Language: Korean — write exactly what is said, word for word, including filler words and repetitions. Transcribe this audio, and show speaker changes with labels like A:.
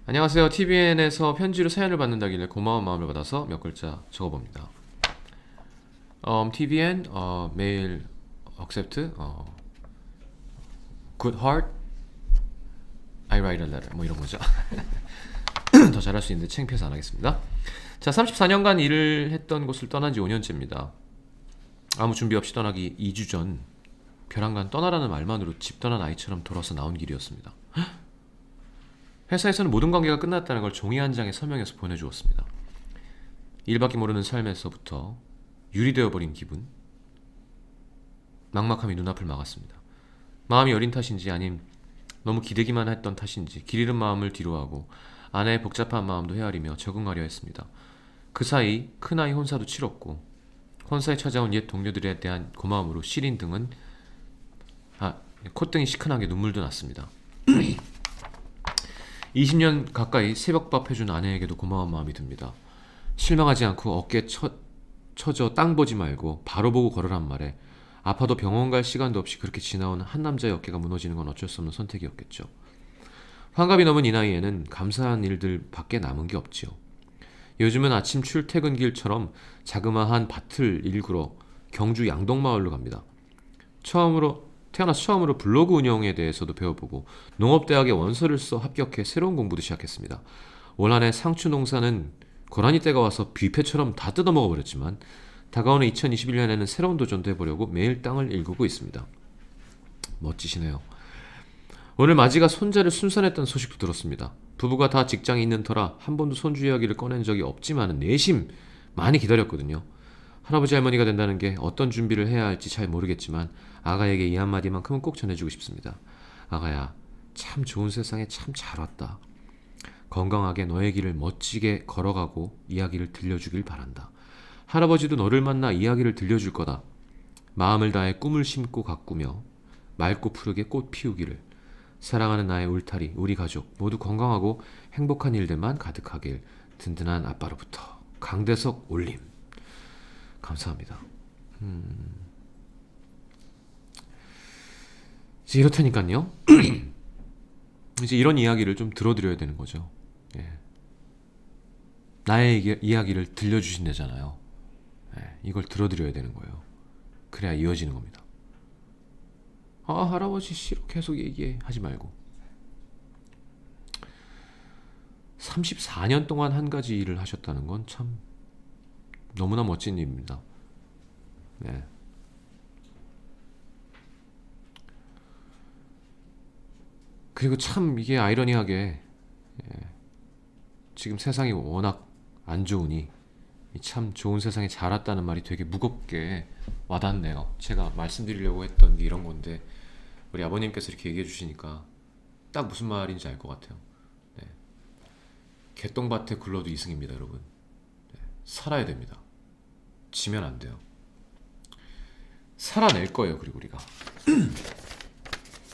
A: 안녕하세요. 티비엔에서 편지로 사연을 받는다길래 고마운 마음을 받아서 몇 글자 적어봅니다. um, 티비엔 어, 메일 accept 어, good heart I write a letter 뭐 이런 거죠. 더 잘할 수 있는데 창피해서 안 하겠습니다. 자, 삼십사 년간 일을 했던 곳을 떠난 지 오 년째입니다. 아무 준비 없이 떠나기 이 주 전 벼랑간 떠나라는 말만으로 집 떠난 아이처럼 돌아서 나온 길이었습니다. 회사에서는 모든 관계가 끝났다는 걸 종이 한 장에 서명해서 보내주었습니다. 일밖에 모르는 삶에서부터 유리되어버린 기분. 막막함이 눈앞을 막았습니다. 마음이 여린 탓인지 아님 너무 기대기만 했던 탓인지 길 잃은 마음을 뒤로하고 아내의 복잡한 마음도 헤아리며 적응하려 했습니다. 그 사이 큰아이 혼사도 치렀고 혼사에 찾아온 옛 동료들에 대한 고마움으로 시린 등은 아, 콧등이 시큰하게 눈물도 났습니다. 이십 년 가까이 새벽밥 해준 아내에게도 고마운 마음이 듭니다. 실망하지 않고 어깨에 쳐, 쳐져 땅 보지 말고 바로 보고 걸으란 말에 아파도 병원 갈 시간도 없이 그렇게 지나온 한 남자의 어깨가 무너지는 건 어쩔 수 없는 선택이었겠죠. 환갑이 넘은 이 나이에는 감사한 일들 밖에 남은 게 없지요. 요즘은 아침 출퇴근길처럼 자그마한 밭을 일구러 경주 양동마을로 갑니다. 처음으로 태어나서 처음으로 블로그 운영에 대해서도 배워보고 농업대학에 원서를 써 합격해 새로운 공부도 시작했습니다. 올 한해 상추 농사는 고라니 때가 와서 뷔페처럼 다 뜯어먹어버렸지만 다가오는 이천이십일 년에는 새로운 도전도 해보려고 매일 땅을 일구고 있습니다. 멋지시네요. 오늘 마지가 손자를 순산했다는 소식도 들었습니다. 부부가 다 직장에 있는 터라 한 번도 손주 이야기를 꺼낸 적이 없지만 내심 많이 기다렸거든요. 할아버지 할머니가 된다는 게 어떤 준비를 해야 할지 잘 모르겠지만 아가에게 이 한마디만큼은 꼭 전해주고 싶습니다. 아가야, 참 좋은 세상에 참 잘 왔다. 건강하게 너의 길을 멋지게 걸어가고 이야기를 들려주길 바란다. 할아버지도 너를 만나 이야기를 들려줄 거다. 마음을 다해 꿈을 심고 가꾸며 맑고 푸르게 꽃 피우기를. 사랑하는 나의 울타리, 우리 가족 모두 건강하고 행복한 일들만 가득하길. 든든한 아빠로부터. 강대석 올림. 감사합니다. 음... 이제 이렇다니까요. 이제 이런 이야기를 좀 들어드려야 되는 거죠. 예. 나의 이, 이야기를 들려주신다잖아요. 예. 이걸 들어드려야 되는 거예요. 그래야 이어지는 겁니다. 아, 할아버지 싫어 계속 얘기해 하지 말고. 삼십사 년 동안 한 가지 일을 하셨다는 건 참 너무나 멋진 일입니다. 네. 그리고 참 이게 아이러니하게 예, 지금 세상이 워낙 안 좋으니 참 좋은 세상에 잘 왔다는 말이 되게 무겁게 와닿네요. 제가 말씀드리려고 했던 게 이런 건데 우리 아버님께서 이렇게 얘기해 주시니까 딱 무슨 말인지 알 것 같아요. 네. 개똥밭에 굴러도 이승입니다, 여러분. 네. 살아야 됩니다. 지면 안 돼요. 살아낼 거예요, 그리고 우리가.